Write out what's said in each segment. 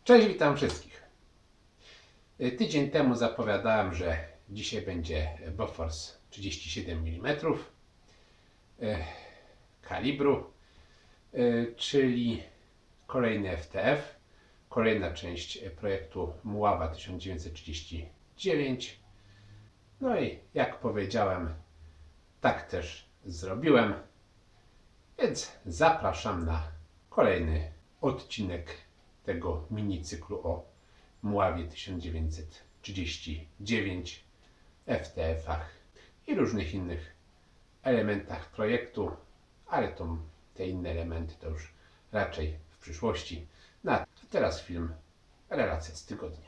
Cześć, witam wszystkich. Tydzień temu zapowiadałem, że dzisiaj będzie Bofors 37 mm kalibru, czyli kolejny FTF, kolejna część projektu Muława 1939. No i jak powiedziałem, tak też zrobiłem, więc zapraszam na kolejny odcinek tego minicyklu o Muławie 1939, FTF-ach i różnych innych elementach projektu, ale te inne elementy to już raczej w przyszłości. A teraz film, relacja z tygodnia.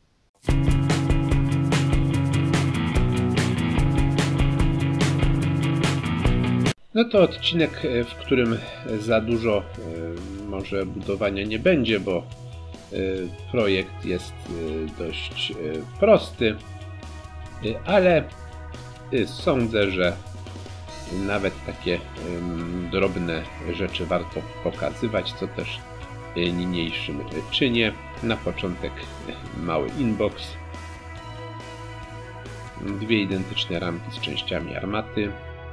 No to odcinek, w którym za dużo może budowania nie będzie, bo projekt jest dość prosty, ale sądzę, że nawet takie drobne rzeczy warto pokazywać, co też niniejszym czynię. Na początek mały inbox, dwie identyczne ramki z częściami armaty.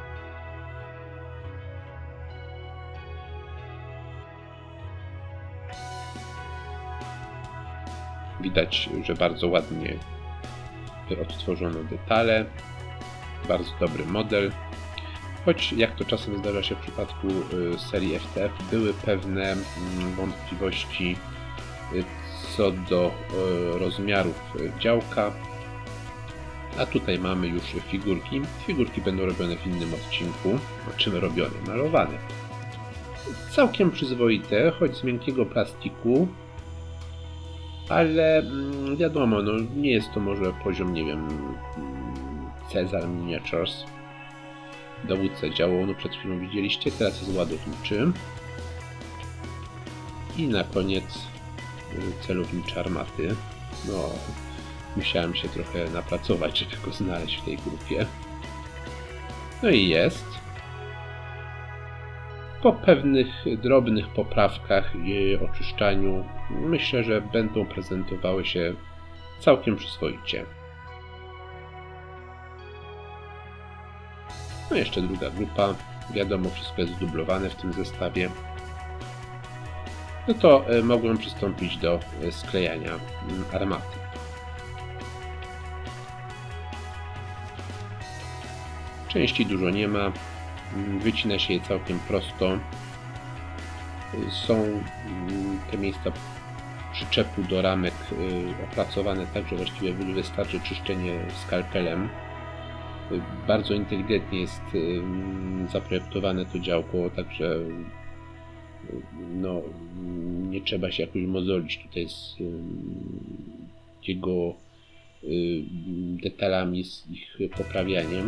Widać, że bardzo ładnie odtworzono detale, bardzo dobry model. Choć jak to czasem zdarza się w przypadku serii FTF, były pewne wątpliwości co do rozmiarów działka. A tutaj mamy już figurki. Figurki będą robione w innym odcinku. Czym robione? Malowane. Całkiem przyzwoite, choć z miękkiego plastiku. Ale wiadomo, no nie jest to może poziom, nie wiem, Cezar Miniatures. Dowódca działu, no przed chwilą widzieliście, teraz jest ładowniczy. I na koniec celownicze armaty. No, musiałem się trochę napracować, żeby go znaleźć w tej grupie. No i jest. Po pewnych drobnych poprawkach i oczyszczaniu myślę, że będą prezentowały się całkiem przyzwoicie. No jeszcze druga grupa. Wiadomo, wszystko jest zdublowane w tym zestawie. No to mogłem przystąpić do sklejania armaty. Części dużo nie ma. Wycina się je całkiem prosto. Są te miejsca przyczepu do ramek opracowane tak, że właściwie wystarczy czyszczenie skalpelem. Bardzo inteligentnie jest zaprojektowane to działko, także no, nie trzeba się jakoś mozolić tutaj z jego detalami, z ich poprawianiem.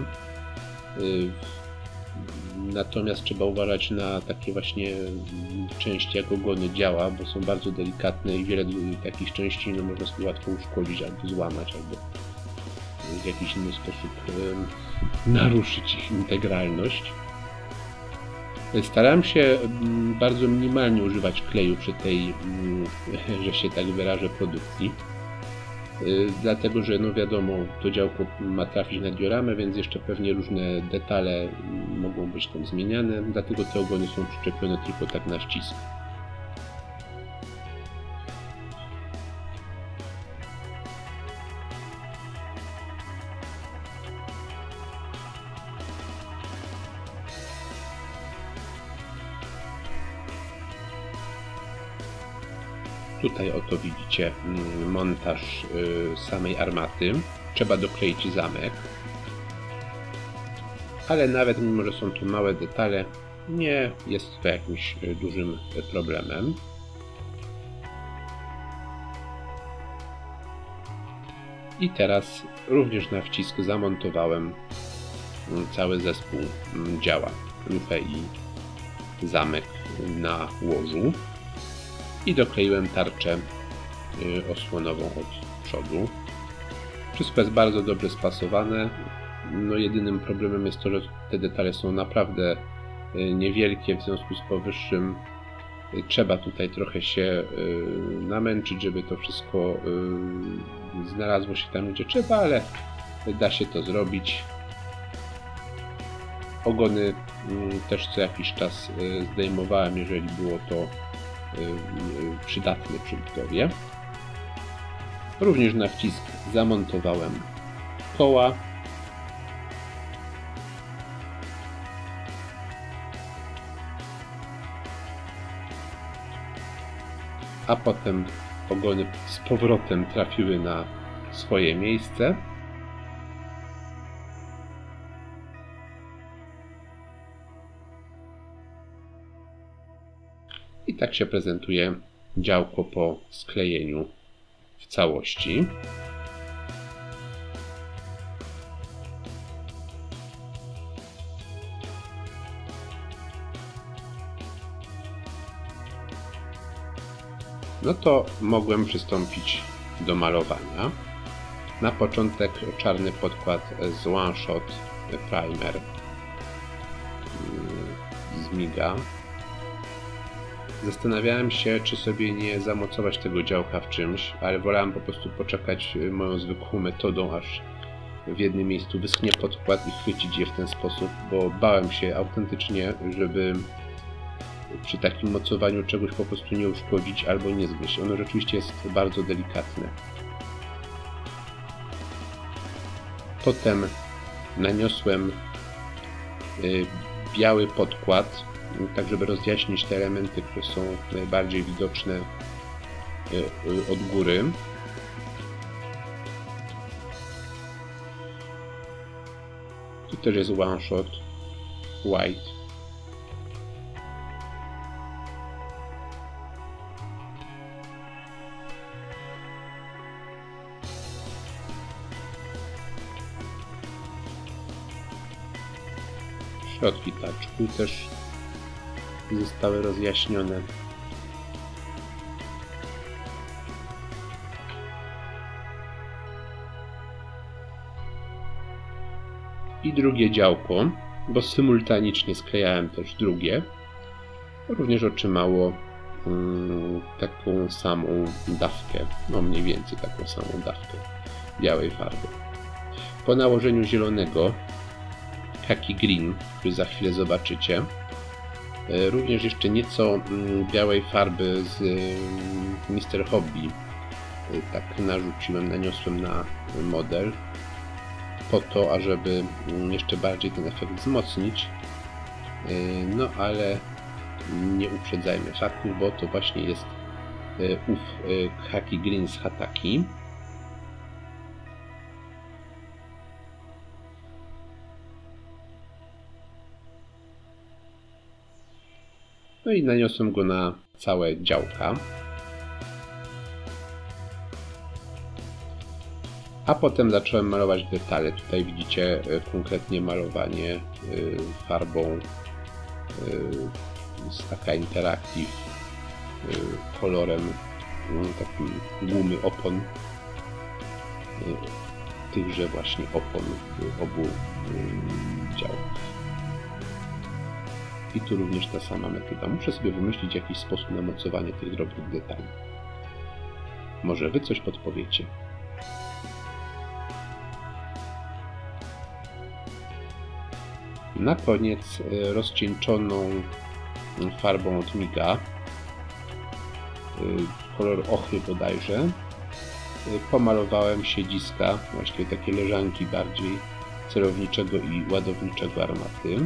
Natomiast trzeba uważać na takie właśnie części jak ogony działa, bo są bardzo delikatne i wiele takich części no, można sobie łatwo uszkodzić albo złamać, albo w jakiś inny sposób naruszyć ich integralność. Starałem się bardzo minimalnie używać kleju przy tej, że się tak wyrażę, produkcji. Dlatego, że no wiadomo, to działko ma trafić na dioramę, więc jeszcze pewnie różne detale mogą być tam zmieniane, dlatego te ogony są przyczepione tylko tak na ścisk. Tutaj oto widzicie montaż samej armaty. Trzeba dokleić zamek. Ale nawet mimo, że są tu małe detale, nie jest to jakimś dużym problemem. I teraz również na wcisk zamontowałem cały zespół działa. Lufę i zamek na łożu. I dokleiłem tarczę osłonową od przodu. Wszystko jest bardzo dobrze spasowane. No jedynym problemem jest to, że te detale są naprawdę niewielkie, w związku z powyższym Trzeba tutaj trochę się namęczyć, żeby to wszystko znalazło się tam, gdzie trzeba, ale da się to zrobić. Ogony też co jakiś czas zdejmowałem, jeżeli było to przydatne przy budowie. Również na wcisk zamontowałem koła. A potem ogony z powrotem trafiły na swoje miejsce. I tak się prezentuje działko po sklejeniu w całości. No to mogłem przystąpić do malowania. Na początek czarny podkład z One Shot Primer z Miga. Zastanawiałem się, czy sobie nie zamocować tego działka w czymś, ale wolałem po prostu poczekać moją zwykłą metodą, aż w jednym miejscu wyschnie podkład i chwycić je w ten sposób, bo bałem się autentycznie, żeby przy takim mocowaniu czegoś po prostu nie uszkodzić albo nie zgryźć. Ono rzeczywiście jest bardzo delikatne. Potem naniosłem biały podkład, tak żeby rozjaśnić te elementy, które są najbardziej widoczne od góry. Tu też jest One Shot White. Środki taczku też zostały rozjaśnione. I drugie działko, bo symultanicznie sklejałem też drugie, również otrzymało taką samą dawkę, no mniej więcej taką samą dawkę białej farby. Po nałożeniu zielonego Khaki Green, który za chwilę zobaczycie, również jeszcze nieco białej farby z Mr. Hobby tak narzuciłem, naniosłem na model po to, ażeby jeszcze bardziej ten efekt wzmocnić. No ale nie uprzedzajmy faktów, bo to właśnie jest ów Khaki Green z Hataki. No i naniosłem go na całe działka. A potem zacząłem malować detale. Tutaj widzicie konkretnie malowanie farbą z taka Interactive kolorem takim gumy opon. Tychże właśnie opon w obu działkach. I tu również ta sama metoda. Muszę sobie wymyślić jakiś sposób na mocowanie tych drobnych detali. Może wy coś podpowiecie. Na koniec rozcieńczoną farbą od Miga, kolor ochry bodajże, pomalowałem siedziska, właściwie takie leżanki bardziej celowniczego i ładowniczego armaty.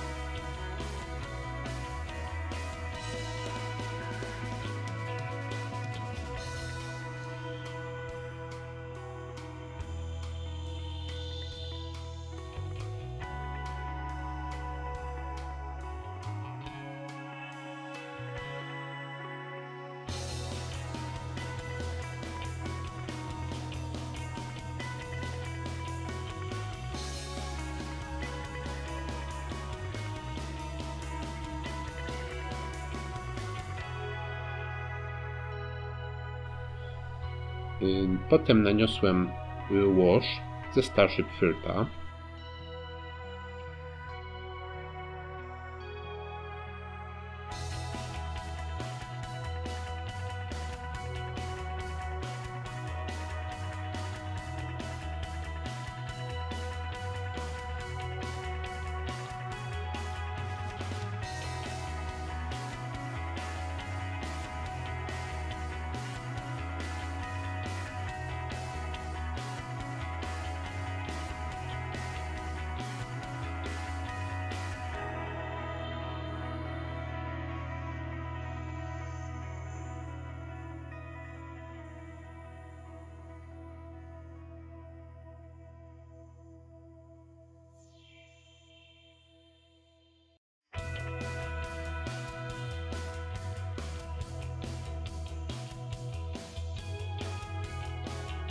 Potem naniosłem wash ze Starship Filtra.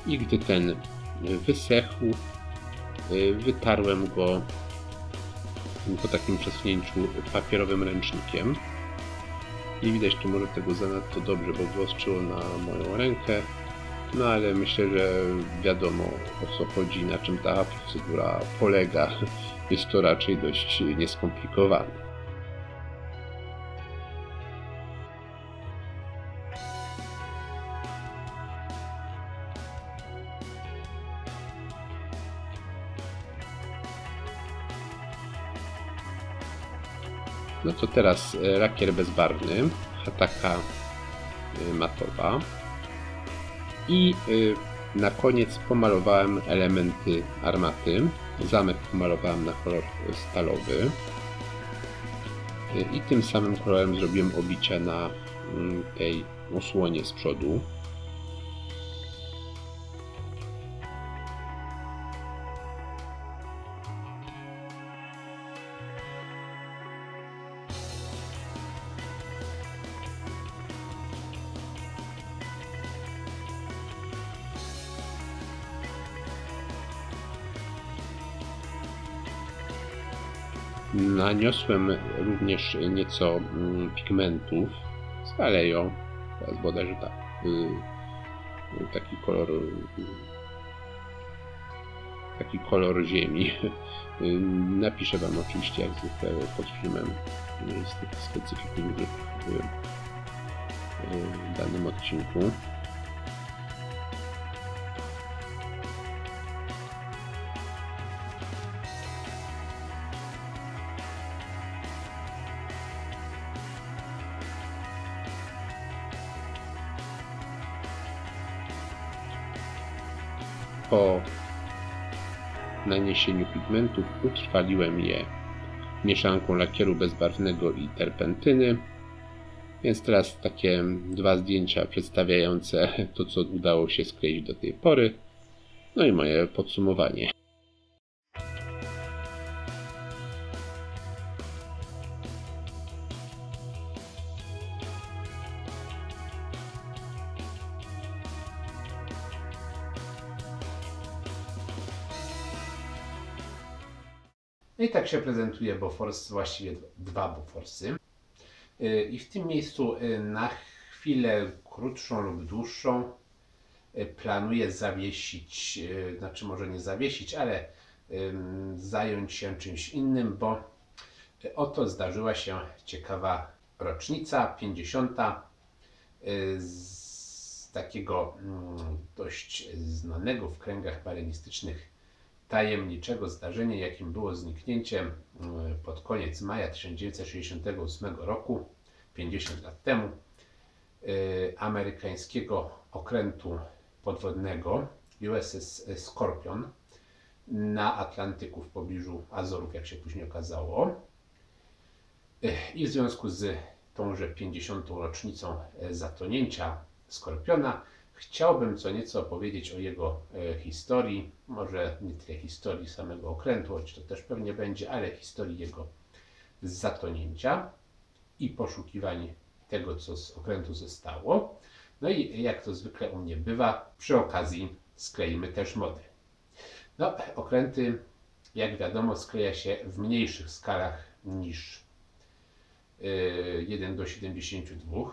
i gdy ten wysechł, wytarłem go po takim przesunięciu papierowym ręcznikiem. Nie widać tu może tego zanadto dobrze, bo wyostrzyło na moją rękę, no ale myślę, że wiadomo, o co chodzi, na czym ta procedura polega. Jest to raczej dość nieskomplikowane. No to teraz lakier bezbarwny, Hataka matowa i na koniec pomalowałem elementy armaty. Zamek pomalowałem na kolor stalowy i tym samym kolorem zrobiłem obicia na tej osłonie z przodu. Naniosłem również nieco pigmentów z Vallejo, teraz bodajże tak, taki kolor ziemi. Napiszę Wam oczywiście jak zwykle pod filmem z tych specyfików w danym odcinku. Po naniesieniu pigmentów utrwaliłem je mieszanką lakieru bezbarwnego i terpentyny, więc teraz takie dwa zdjęcia przedstawiające to, co udało się skleić do tej pory, no i moje podsumowanie. No i tak się prezentuje Bofors, właściwie dwa Boforsy. I w tym miejscu na chwilę krótszą lub dłuższą planuję zawiesić, znaczy może nie zawiesić, ale zająć się czymś innym, bo oto zdarzyła się ciekawa rocznica, 50. z takiego dość znanego w kręgach balonistycznych tajemniczego zdarzenia, jakim było zniknięcie pod koniec maja 1968 roku, 50 lat temu, amerykańskiego okrętu podwodnego USS Scorpion na Atlantyku w pobliżu Azorów, jak się później okazało. I w związku z tąże 50. rocznicą zatonięcia Skorpiona chciałbym co nieco opowiedzieć o jego historii, może nie tyle historii samego okrętu, choć to też pewnie będzie, ale historii jego zatonięcia i poszukiwań tego, co z okrętu zostało. No i jak to zwykle u mnie bywa, przy okazji skleimy też model. No, okręty, jak wiadomo, skleja się w mniejszych skalach niż 1:72.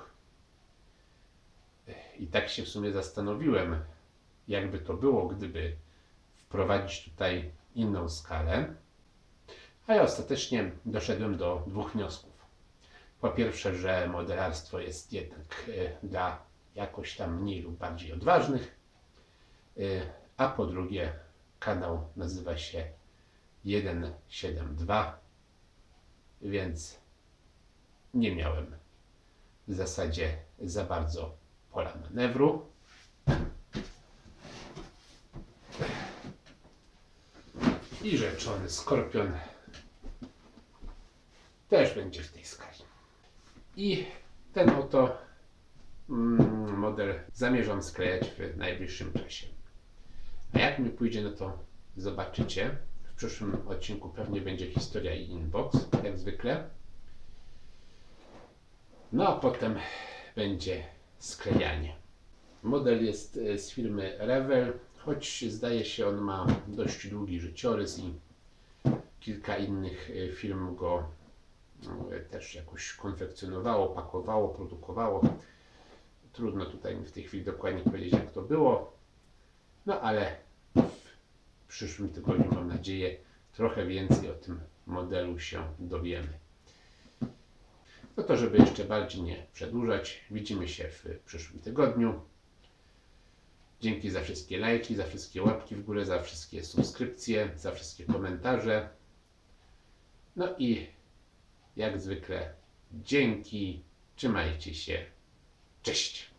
I tak się w sumie zastanowiłem, jakby to było, gdyby wprowadzić tutaj inną skalę. Ale ostatecznie doszedłem do dwóch wniosków. Po pierwsze, że modelarstwo jest jednak dla jakoś tam mniej lub bardziej odważnych, a po drugie kanał nazywa się 172, więc nie miałem w zasadzie za bardzo pola manewru. I rzeczony Skorpion też będzie w tej skali. I ten oto model zamierzam sklejać w najbliższym czasie. A jak mi pójdzie, no to zobaczycie. W przyszłym odcinku pewnie będzie historia i inbox, jak zwykle. No a potem będzie sklejanie. Model jest z firmy Revell, choć zdaje się on ma dość długi życiorys i kilka innych firm go też jakoś konfekcjonowało, pakowało, produkowało. Trudno tutaj mi w tej chwili dokładnie powiedzieć, jak to było. No ale w przyszłym tygodniu, mam nadzieję, trochę więcej o tym modelu się dowiemy. No to, żeby jeszcze bardziej nie przedłużać, widzimy się w przyszłym tygodniu. Dzięki za wszystkie lajki, za wszystkie łapki w górę, za wszystkie subskrypcje, za wszystkie komentarze. No i jak zwykle dzięki, trzymajcie się, cześć!